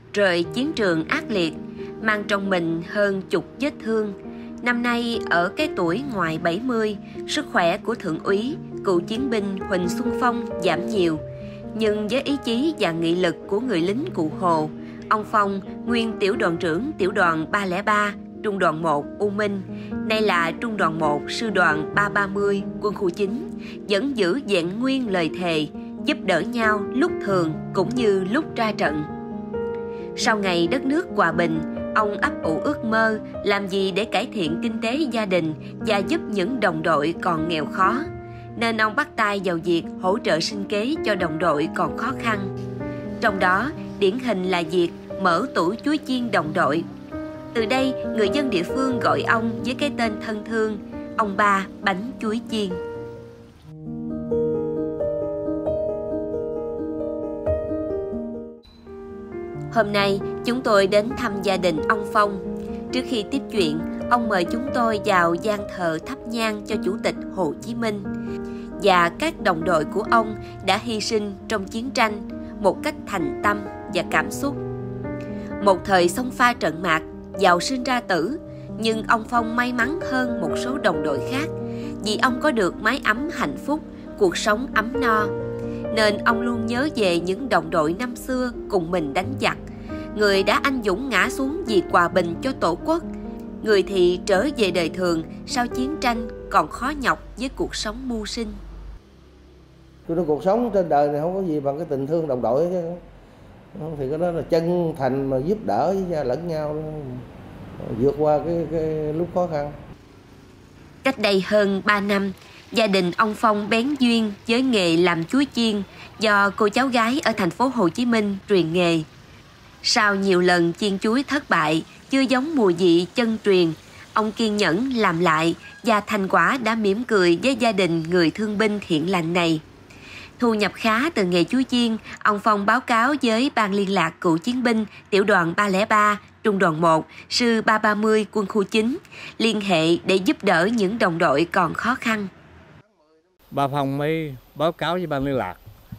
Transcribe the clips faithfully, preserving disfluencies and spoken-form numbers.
rời chiến trường ác liệt, mang trong mình hơn chục vết thương. Năm nay ở cái tuổi ngoài bảy mươi, sức khỏe của thượng úy, cựu chiến binh Huỳnh Xuân Phong giảm nhiều. Nhưng với ý chí và nghị lực của người lính Cụ Hồ, ông Phong, nguyên tiểu đoàn trưởng tiểu đoàn ba không ba, trung đoàn một U Minh, nay là trung đoàn một sư đoàn ba ba mươi quân khu chín, vẫn giữ vẹn nguyên lời thề, giúp đỡ nhau lúc thường cũng như lúc ra trận. Sau ngày đất nước hòa bình, ông ấp ủ ước mơ làm gì để cải thiện kinh tế gia đình và giúp những đồng đội còn nghèo khó, nên ông bắt tay vào việc hỗ trợ sinh kế cho đồng đội còn khó khăn. Trong đó, điển hình là việc mở tủ chuối chiên đồng đội. Từ đây, người dân địa phương gọi ông với cái tên thân thương, ông Ba bánh chuối chiên. Hôm nay, chúng tôi đến thăm gia đình ông Phong. Trước khi tiếp chuyện, ông mời chúng tôi vào gian thờ thắp nhang cho Chủ tịch Hồ Chí Minh và các đồng đội của ông đã hy sinh trong chiến tranh một cách thành tâm và cảm xúc. Một thời sông pha trận mạc, giàu sinh ra tử, nhưng ông Phong may mắn hơn một số đồng đội khác vì ông có được mái ấm hạnh phúc, cuộc sống ấm no. Nên ông luôn nhớ về những đồng đội năm xưa cùng mình đánh giặc, người đã anh dũng ngã xuống vì hòa bình cho Tổ quốc, người thì trở về đời thường sau chiến tranh còn khó nhọc với cuộc sống mưu sinh. Tôi nói cuộc sống trên đời này không có gì bằng cái tình thương đồng đội chứ. Thì cái đó là chân thành mà giúp đỡ với lẫn nhau, vượt qua cái, cái lúc khó khăn. Cách đây hơn ba năm, gia đình ông Phong bén duyên với nghề làm chuối chiên do cô cháu gái ở thành phố Hồ Chí Minh truyền nghề. Sau nhiều lần chiên chuối thất bại, chưa giống mùi vị chân truyền, ông kiên nhẫn làm lại và thành quả đã mỉm cười với gia đình người thương binh thiện lành này. Thu nhập khá từ nghề chuối chiên, ông Phong báo cáo với Ban liên lạc cựu chiến binh tiểu đoàn ba không ba, trung đoàn một, sư ba ba mươi quân khu chín, liên hệ để giúp đỡ những đồng đội còn khó khăn. Ba Phong mới báo cáo với Ban liên lạc.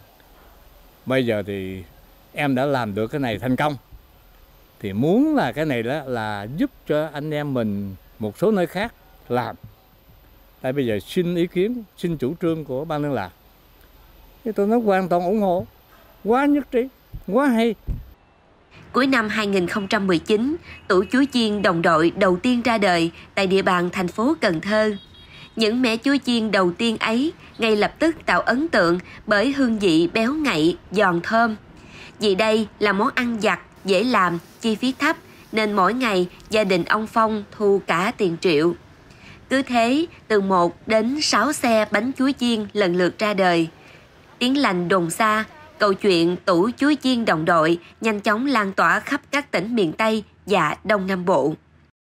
Bây giờ thì em đã làm được cái này thành công. Thì muốn là cái này đó là giúp cho anh em mình một số nơi khác làm. Tại bây giờ xin ý kiến, xin chủ trương của Ban liên lạc. Thì tôi nói hoàn toàn ủng hộ, quá nhất trí, quá hay. Cuối năm hai nghìn không trăm mười chín, tủ chuối chiên đồng đội đầu tiên ra đời tại địa bàn thành phố Cần Thơ. Những mẻ chuối chiên đầu tiên ấy ngay lập tức tạo ấn tượng bởi hương vị béo ngậy, giòn thơm. Vì đây là món ăn vặt, dễ làm, chi phí thấp, nên mỗi ngày gia đình ông Phong thu cả tiền triệu. Cứ thế, từ một đến sáu xe bánh chuối chiên lần lượt ra đời. Tiếng lành đồn xa, câu chuyện tủ chuối chiên đồng đội nhanh chóng lan tỏa khắp các tỉnh miền Tây và Đông Nam Bộ.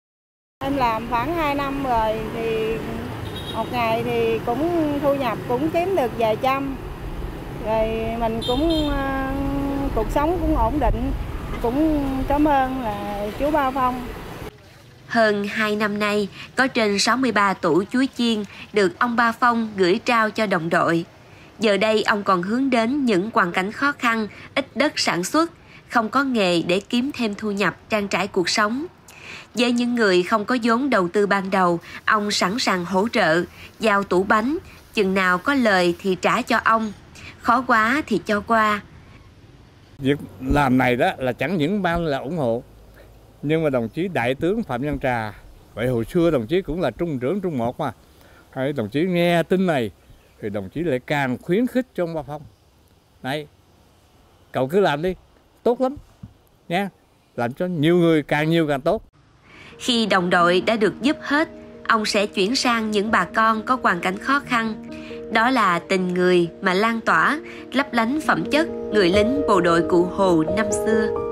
Em làm khoảng hai năm rồi thì một ngày thì cũng thu nhập cũng kiếm được vài trăm. Rồi mình cũng cuộc sống cũng ổn định, cũng cảm ơn là chú Ba Phong. Hơn hai năm nay, có trên sáu mươi ba tủ chuối chiên được ông Ba Phong gửi trao cho đồng đội. Giờ đây ông còn hướng đến những hoàn cảnh khó khăn, ít đất sản xuất, không có nghề để kiếm thêm thu nhập trang trải cuộc sống. Với những người không có vốn đầu tư ban đầu, ông sẵn sàng hỗ trợ, giao tủ bánh, chừng nào có lời thì trả cho ông, khó quá thì cho qua. Việc làm này đó là chẳng những ban là ủng hộ, nhưng mà đồng chí Đại tướng Phạm Văn Trà, vậy hồi xưa đồng chí cũng là trung trưởng trung một mà, hay đồng chí nghe tin này thì đồng chí lại càng khuyến khích cho ông Ba Phong. Này, cậu cứ làm đi, tốt lắm nha, làm cho nhiều người càng nhiều càng tốt. Khi đồng đội đã được giúp hết, ông sẽ chuyển sang những bà con có hoàn cảnh khó khăn. Đó là tình người mà lan tỏa, lấp lánh phẩm chất người lính bộ đội Cụ Hồ năm xưa.